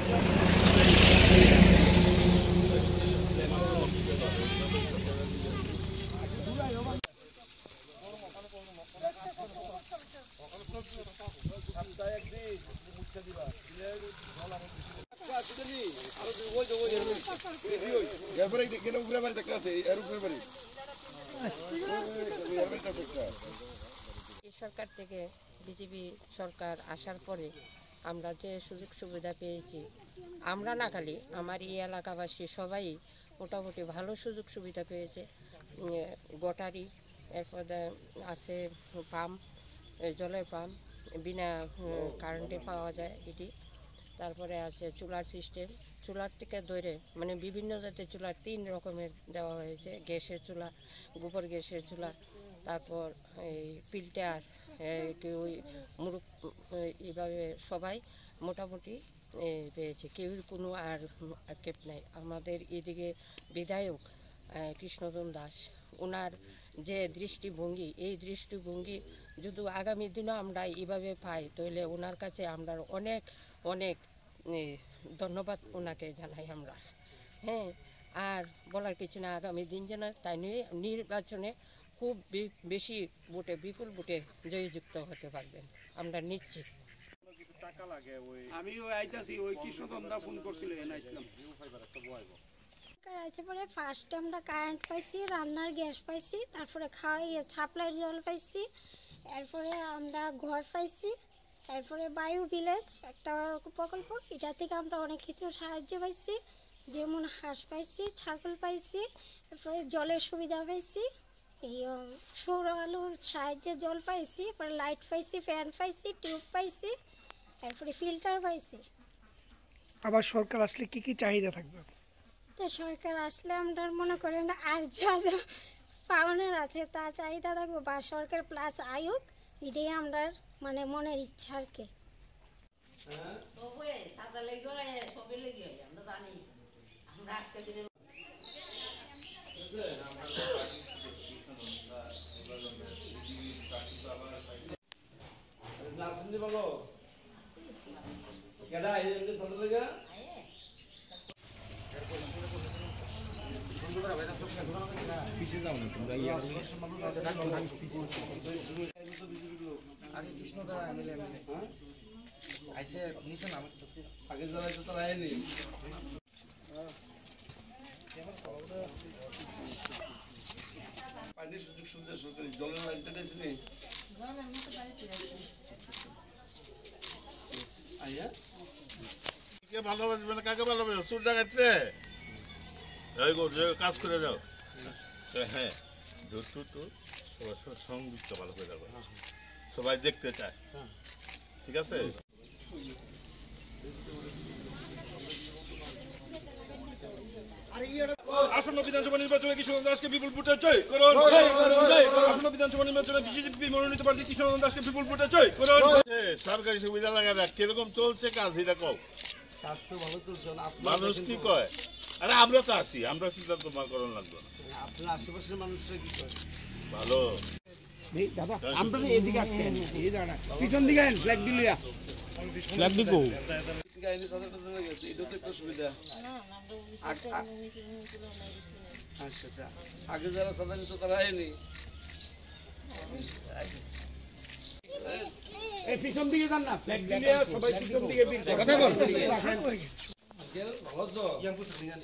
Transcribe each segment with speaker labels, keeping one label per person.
Speaker 1: সরকার থেকে বিজেপি সরকার আসার পরে আমরা যে সুযোগ সুবিধা পেয়েছি, আমরা না খালি আমার এই এলাকাবাসী সবাই মোটামুটি ভালো সুযোগ সুবিধা পেয়েছে। গটারি, এরপরে আছে পাম্প, জলের পাম্প বিনা কারেন্টে পাওয়া যায় এটি। তারপরে আছে চুলার সিস্টেম, চুলার থেকে ধরে মানে বিভিন্ন জাতের চুলার 3 রকমের দেওয়া হয়েছে। গ্যাসের চুলা, গোবর গ্যাসের চুলা, তারপর এই ফিল্টার, কেউ মুরগ, এইভাবে সবাই মোটামুটি পেয়েছে। কেউর কোনো আর আক্ষেপ নাই। আমাদের এদিকে বিধায়ক কৃষ্ণধন দাস, ওনার যে দৃষ্টিভঙ্গি, এই দৃষ্টিভঙ্গি যদি আগামী দিনও আমরা এইভাবে পাই তাহলে ওনার কাছে আমরা অনেক অনেক ধন্যবাদ ওনাকে জানাই আমরা। হ্যাঁ, আর বলার কিছু না, আগামী দিন যেন তাই নির্বাচনে খুব বেশি ভোটে, বিপুল ভোটে জয়যুক্ত হতে পারবেন, আমরা নিশ্চিত।
Speaker 2: টাকা লাগে আমি আইতাছি, ওই কৃষ্ণধন দা ফোন করছিল এনাইছিলাম
Speaker 3: আছে পরে ফার্স্টে আমরা কারেন্ট পাইছি, রান্নার গ্যাস পাইছি, তারপরে সাপ্লাইয়ের জল পাইছি, এরপরে আমরা ঘর পাইছি, তারপরে বায়ু ভিলেজ একটা প্রকল্প, এটা থেকে আমরা অনেক কিছু সাহায্য পাইছি, যেমন হাঁস পাইছি, ছাগল পাইছি, তারপরে জলের সুবিধা পাইছি, এই সৌর আলোর সাহায্যে জল পাইছি, পরে লাইট পাইছি, ফ্যান পাইছি, টিউব পাইছি, তারপরে ফিল্টার পাইছি।
Speaker 4: আবার সরকার আসলে কি কি চাহিদা থাকবে?
Speaker 3: তো সরকার আসলে আমরা মনে করেন আর যা যা পাওনার আছে তা চাহিদা থাকবো, বা সরকার প্লাস আয়ুক, এটাই আমরা মানে মনের ইচ্ছা আর কি।
Speaker 2: আগে জ্বালাই তো তারা আয়নি। পানির সুযোগ সুবিধা সরকারি, জলের লাইনটা দিয়েছি নি আইয়া কে ভালোবাসবে না, কাকে ভালোবাসবে? চুর ডাকাচ্ছে কাজ করে যাও। হ্যাঁ, সঙ্গীতটা ভালো করে যাবে, সবাই দেখতে চায়, ঠিক আছে? আসন্ন বিধানসভা নির্বাচনে কৃষ্ণধন দাসকে বিপুল ভোটে জয় করুন। আসন্ন বিধানসভা নির্বাচনে বিজেপি মনোনীত প্রার্থী কৃষ্ণধন দাসকে বিপুল ভোটে জয় করুন। সরকারি সুবিধা লাগা দেখ কিরকম চলছে কাজ, এটা কও। কাজ তো ভালো চলছে, মানুষ কি কয়? আরে আমরা তো আছি, আমরা চিন্তা তোমার করণ লাগবে না। আপনার আশেপাশের মানুষরা কি কয়? ভালো
Speaker 4: দাদা, আমরা এদিকে আসতেন, এই দাঁড়া পিছন দিকে ফ্ল্যাগ দিলিয়া, ফ্ল্যাগ দিকো গাইনি সাদাটা চলে গেছে, এটা তো একটা সুবিধা। আচ্ছা আচ্ছা, আগে যারা সাদা নিত তারা আয়নি। এই পিছন দিকে যান না, ফ্ল্যাগ দিলিয়া সবাই পিছন দিকে বীর কথা বল। ভালো তো ইয়াং পুছ দিগানি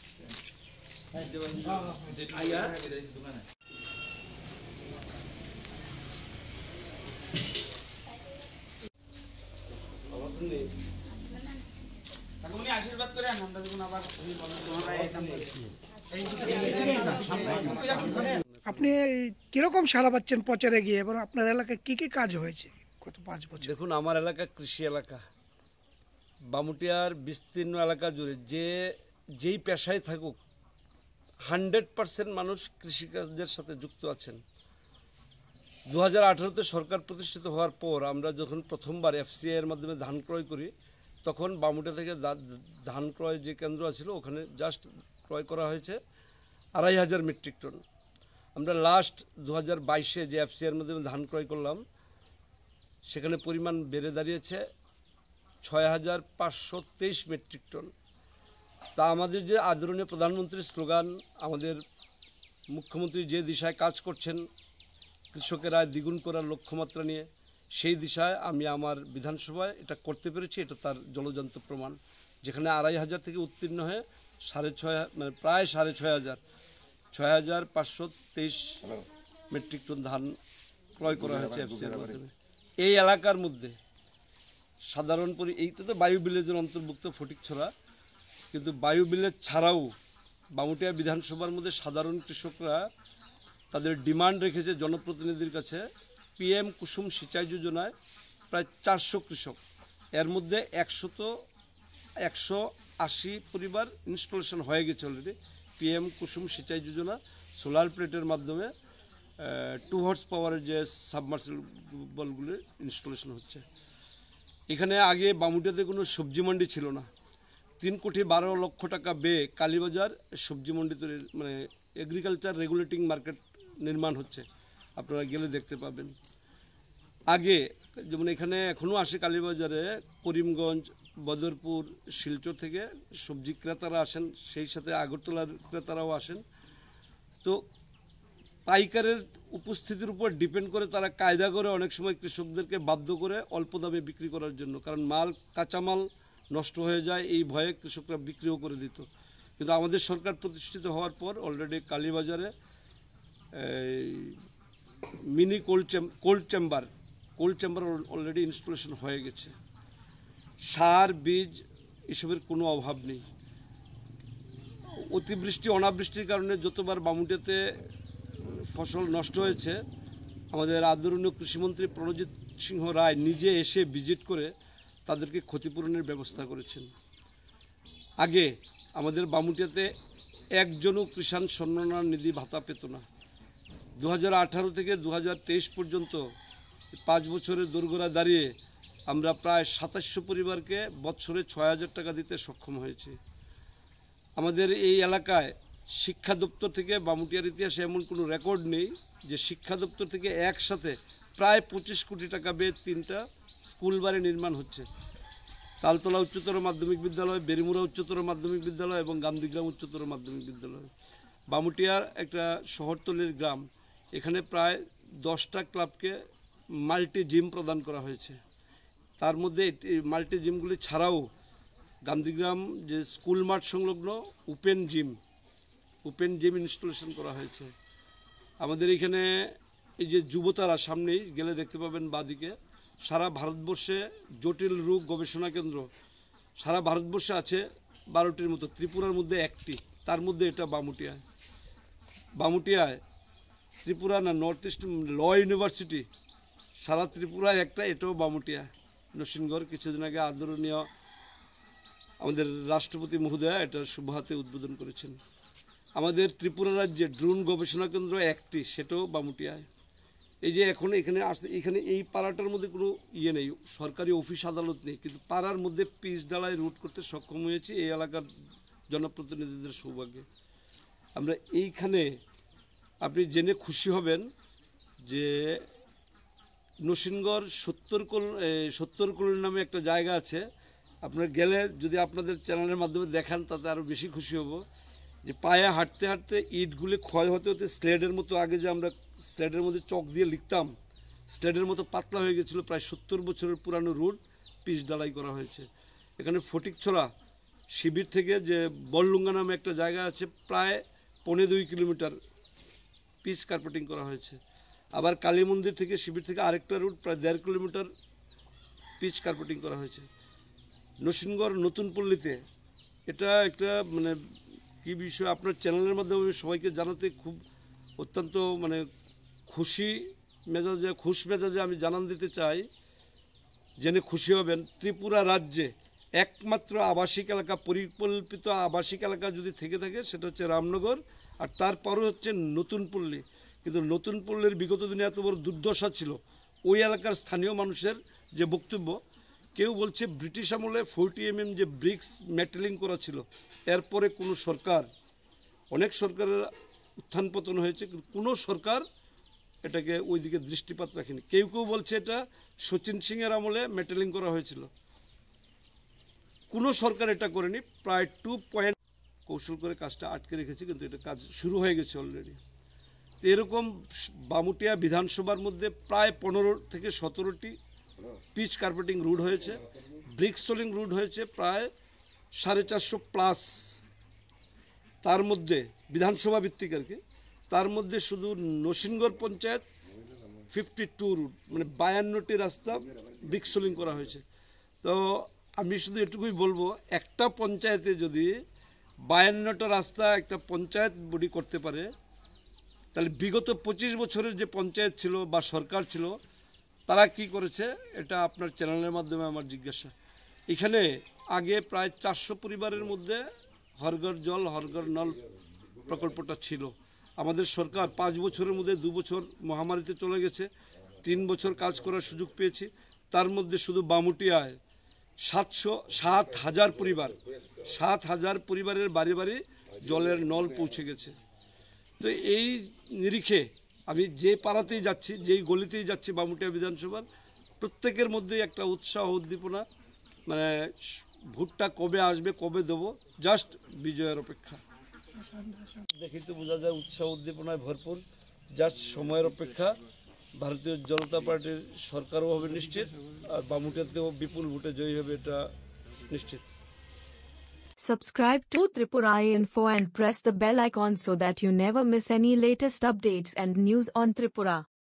Speaker 4: আইয়া দোকানে আশীর্বাদ করে আমরা যখন আবার আপনি কিরকম সাড়া পাচ্ছেন প্রচারে গিয়ে, এবং আপনার এলাকায় কি কি কাজ হয়েছে গত 5 বছর?
Speaker 5: দেখুন, আমার এলাকা কৃষি এলাকা, বামুটিয়ার বিস্তীর্ণ এলাকা জুড়ে যেই পেশায় থাকুক 100% মানুষ কৃষিকাজের সাথে যুক্ত আছেন। 2018-তে সরকার প্রতিষ্ঠিত হওয়ার পর আমরা যখন প্রথমবার FCI এর মাধ্যমে ধান ক্রয় করি, তখন বামুটিয়া থেকে ধান ক্রয় যে কেন্দ্র ছিল ওখানে জাস্ট ক্রয় করা হয়েছে 2500 মেট্রিক টন। আমরা লাস্ট 2022-এ যে FCI এর মাধ্যমে ধান ক্রয় করলাম, সেখানে পরিমাণ বেড়ে দাঁড়িয়েছে 6,523 মেট্রিক টন। তা আমাদের যে আদরণীয় প্রধানমন্ত্রীর স্লোগান, আমাদের মুখ্যমন্ত্রী যে দিশায় কাজ করছেন কৃষকের আয় দ্বিগুণ করার লক্ষ্যমাত্রা নিয়ে, সেই দিশায় আমি আমার বিধানসভায় এটা করতে পেরেছি। এটা তার জলজান্ত প্রমাণ, যেখানে 2,500 থেকে উত্তীর্ণ হয়ে 6,500 মানে প্রায় 6,500 6,523 মেট্রিক টন ধান ক্রয় করা হয়েছে এফসিআর মাধ্যমে। এই এলাকার মধ্যে সাধারণ এইটা তো বায়ু ভিলেজের অন্তর্ভুক্ত ফটিকছড়া, কিন্তু বায়ু ভিলেজ ছাড়াও বামুটিয়া বিধানসভার মধ্যে সাধারণ কৃষকরা তাদের ডিমান্ড রেখেছে জনপ্রতিনিধির কাছে। PM কুসুম সিঁচাই যোজনায় প্রায় 400 কৃষক, এর মধ্যে 180 পরিবার ইনস্টলেশন হয়ে গেছে অলরেডি। PM কুসুম সিঁচাই যোজনা সোলার প্লেটের মাধ্যমে 2 হর্স পাওয়ারের যে সাবমার্সিবলগুলি ইনস্টলেশন হচ্ছে। এখানে আগে বামুটিয়াতে কোনো সবজি মন্ডি ছিল না। 3,12,00,000 টাকা ব্যয়ে কালীবাজার সবজি মন্ডি তৈরি, মানে এগ্রিকালচার রেগুলেটিং মার্কেট নির্মাণ হচ্ছে, আপনারা গেলে দেখতে পাবেন। আগে যেমন এখানে এখনও আসে কালীবাজারে করিমগঞ্জ, বদরপুর, শিলচর থেকে সবজি ক্রেতারা আসেন, সেই সাথে আগরতলার ক্রেতারাও আসেন। তো পাইকারের উপস্থিতির উপর ডিপেন্ড করে তারা কায়দা করে অনেক সময় কৃষকদেরকে বাধ্য করে অল্প দামে বিক্রি করার জন্য, কারণ কাঁচামাল নষ্ট হয়ে যায় এই ভয়ে কৃষকরা বিক্রিও করে দিত। কিন্তু আমাদের সরকার প্রতিষ্ঠিত হওয়ার পর অলরেডি কালীবাজারে mini cold chamber already installation হয়ে গেছে। সার, বীজ এসবের কোনো অভাব নেই। অতিবৃষ্টি অনাবৃষ্টির কারণে যতবার বামুটিয়াতে ফসল নষ্ট হয়েছে, আমাদের আদরণীয় কৃষিমন্ত্রী প্রণজিৎ সিংহ রায় নিজে এসে ভিজিট করে তাদেরকে ক্ষতিপূরণের ব্যবস্থা করেছেন। আগে আমাদের বামুটিয়াতে একজনও কিষাণ সম্মান নিধি ভাতা পেত না। 2018 থেকে 2023 পর্যন্ত 5 বছরের দোরগোড়ায় দাঁড়িয়ে আমরা প্রায় 2700 পরিবারকে বছরে 6,000 টাকা দিতে সক্ষম হয়েছি। আমাদের এই এলাকায় শিক্ষা দপ্তর থেকে বামুটিয়ার ইতিহাসে এমন কোনো রেকর্ড নেই যে শিক্ষা দপ্তর থেকে একসাথে প্রায় 25 কোটি টাকা ব্যয়ে 3টা স্কুল বাড়ি নির্মাণ হচ্ছে। তালতলা উচ্চতর মাধ্যমিক বিদ্যালয়, বেরিমুড়া উচ্চতর মাধ্যমিক বিদ্যালয় এবং গান্ধীগ্রাম উচ্চতর মাধ্যমিক বিদ্যালয়। বামুটিয়ার একটা শহরতলির গ্রাম, এখানে প্রায় 10টা ক্লাবকে মাল্টি জিম প্রদান করা হয়েছে। তার মধ্যে মাল্টি জিমগুলি ছাড়াও গান্ধীগ্রাম যে স্কুল মাঠ সংলগ্ন ওপেন জিম ইনস্টলেশন করা হয়েছে। আমাদের এখানে এই যে যুবতারা, সামনেই গেলে দেখতে পাবেন বাদিকে, সারা ভারতবর্ষে জটিল রোগ গবেষণা কেন্দ্র সারা ভারতবর্ষে আছে 12টির মতো, ত্রিপুরার মধ্যে 1টি, তার মধ্যে এটা বামুটিয়ায় ত্রিপুরা না নর্থ ইস্ট ল ইউনিভার্সিটি সারা ত্রিপুরায় একটা, এটাও বামুটিয়া নরসিংগড়। কিছুদিন আগে আদরণীয় আমাদের রাষ্ট্রপতি মহোদয়া এটার শুভ হাতে উদ্বোধন করেছেন। আমাদের ত্রিপুরা রাজ্যে ড্রোন গবেষণা কেন্দ্র 1টি, সেটাও বামুটিয়ায়। এই যে এখন এখানে এই পাড়াটার মধ্যে কোনো নেই, সরকারি অফিস আদালত নেই, কিন্তু পাড়ার মধ্যে পিচ ডালায় রুট করতে সক্ষম হয়েছি এই এলাকার জনপ্রতিনিধিদের সৌভাগ্যে। আমরা এইখানে আপনি জেনে খুশি হবেন যে নরসিংগড় 70 কলোনি নামে একটা জায়গা আছে। আপনারা গেলে যদি আপনাদের চ্যানেলের মাধ্যমে দেখান তাতে আরও বেশি খুশি হব। যে পায়ে হাঁটতে হাঁটতে ইটগুলি ক্ষয় হতে হতে স্লেডের মতো, আগে যে আমরা স্লেডের মধ্যে চক দিয়ে লিখতাম, স্লেডের মতো পাতলা হয়ে গেছিলো। প্রায় 70 বছরের পুরানো রোড পিচ ডালাই করা হয়েছে। এখানে ফটিকছড়া শিবির থেকে যে বললুঙ্গা নামে একটা জায়গা আছে, প্রায় 2.25 কিলোমিটার পিচ কার্পেটিং করা হয়েছে। আবার কালী মন্দির থেকে শিবির থেকে আরেকটা রুট প্রায় 1.5 কিলোমিটার পিচ কার্পেটিং করা হয়েছে। নরসিংগড় নতুন পল্লীতে এটা একটা মানে কী বিষয়, আপনার চ্যানেলের মাধ্যমে আমি সবাইকে জানাতে খুব অত্যন্ত মানে খুশ মেজাজে আমি জানান দিতে চাই, জেনে খুশি হবেন। ত্রিপুরা রাজ্যে একমাত্র আবাসিক এলাকা, পরিকল্পিত আবাসিক এলাকা যদি থেকে থাকে সেটা হচ্ছে রামনগর, আর তারপরও হচ্ছে নতুন পল্লী। কিন্তু নতুন পল্লীর বিগত দিনে এত বড় দুর্দশা ছিল, ওই এলাকার স্থানীয় মানুষের যে বক্তব্য, কেউ বলছে ব্রিটিশ আমলে 40 mm যে ব্রিক্স মেটেলিং করা ছিল, এরপরে কোনো সরকার, অনেক সরকারের উত্থান পতন হয়েছে, কিন্তু কোনো সরকার এটাকে ওই দিকে দৃষ্টিপাত রাখেনি। কেউ বলছে এটা শচীন সিংয়ের আমলে মেটেলিং করা হয়েছিল। কোনো সরকার এটা করেনি। প্রায় 2 পয়েন্ট কৌশল করে কাজটা আটকে রেখেছে, কিন্তু এটা কাজ শুরু হয়ে গেছে অলরেডি। তো এরকম বামুটিয়া বিধানসভার মধ্যে প্রায় 15 থেকে 17টি পিচ কার্পেটিং রুট হয়েছে, ব্রিক সোলিং রুট হয়েছে প্রায় 450+ তার মধ্যে বিধানসভা ভিত্তিক আর কি। তার মধ্যে শুধু নরসিংগড় পঞ্চায়েত 52 রুট, মানে 52টি রাস্তা ব্রিক সোলিং করা হয়েছে। তো আমি শুধু এটুকুই বলবো, একটা পঞ্চায়েতে যদি 52টা রাস্তা একটা পঞ্চায়েত বডি করতে পারে, তাহলে বিগত 25 বছরের যে পঞ্চায়েত ছিল বা সরকার ছিল তারা কি করেছে, এটা আপনার চ্যানেলের মাধ্যমে আমার জিজ্ঞাসা। এখানে আগে প্রায় 400 পরিবারের মধ্যে হরঘর জল হরঘর নল প্রকল্পটা ছিল। আমাদের সরকার 5 বছরের মধ্যে 2 বছর মহামারীতে চলে গেছে, 3 বছর কাজ করার সুযোগ পেয়েছি। তার মধ্যে শুধু বামুটিয়ায় 7,000 পরিবার, 7,000 পরিবারের বাড়ি বাড়ি জলের নল পৌঁছে গেছে। তো এই নিরিখে আমি যে পাড়াতেই যাচ্ছি, যেই গলিতেই যাচ্ছি বামুটিয়া বিধানসভার, প্রত্যেকের মধ্যে একটা উৎসাহ উদ্দীপনা, মানে ভোটটা কবে আসবে, কবে দেবো, জাস্ট বিজয়ের অপেক্ষা। দেখি তো বোঝা যায় উৎসাহ উদ্দীপনায় ভরপুর, জাস্ট সময়ের অপেক্ষা। ভারতীয় জনতা পার্টির সরকারও হবে নিশ্চিত, আর বামুটিয়াতেও বিপুল ভোটে জয়ী হবে, এটা নিশ্চিত।
Speaker 6: Subscribe to Tripurainfo and press the bell icon so that you never miss any latest updates and news on Tripura.